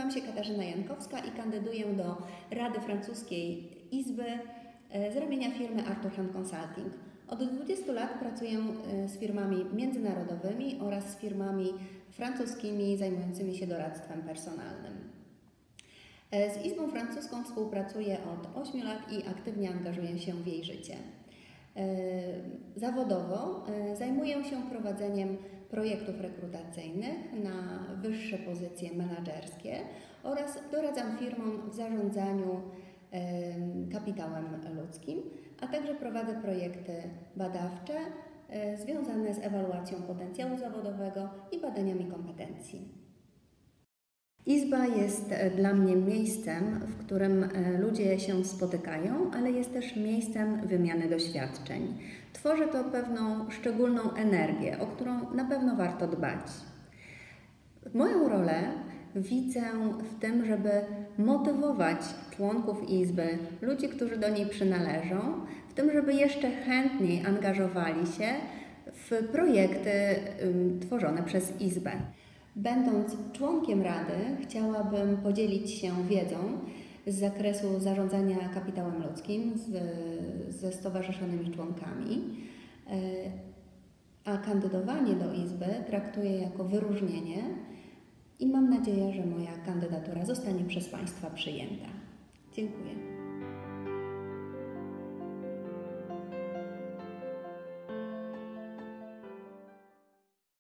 Nazywam się Katarzyna Jankowska i kandyduję do Rady Francuskiej Izby z ramienia firmy Arthur Hand Consulting. Od 20 lat pracuję z firmami międzynarodowymi oraz z firmami francuskimi zajmującymi się doradztwem personalnym. Z Izbą Francuską współpracuję od 8 lat i aktywnie angażuję się w jej życie. Zawodowo zajmuję się prowadzeniem projektów rekrutacyjnych na wyższe pozycje menedżerskie oraz doradzam firmom w zarządzaniu kapitałem ludzkim, a także prowadzę projekty badawcze związane z ewaluacją potencjału zawodowego i badaniami kompetencji. Izba jest dla mnie miejscem, w którym ludzie się spotykają, ale jest też miejscem wymiany doświadczeń. Tworzy to pewną szczególną energię, o którą na pewno warto dbać. Moją rolę widzę w tym, żeby motywować członków Izby, ludzi, którzy do niej przynależą, w tym, żeby jeszcze chętniej angażowali się w projekty tworzone przez Izbę. Będąc członkiem Rady, chciałabym podzielić się wiedzą z zakresu zarządzania kapitałem ludzkim ze stowarzyszonymi członkami, a kandydowanie do Izby traktuję jako wyróżnienie i mam nadzieję, że moja kandydatura zostanie przez Państwa przyjęta. Dziękuję.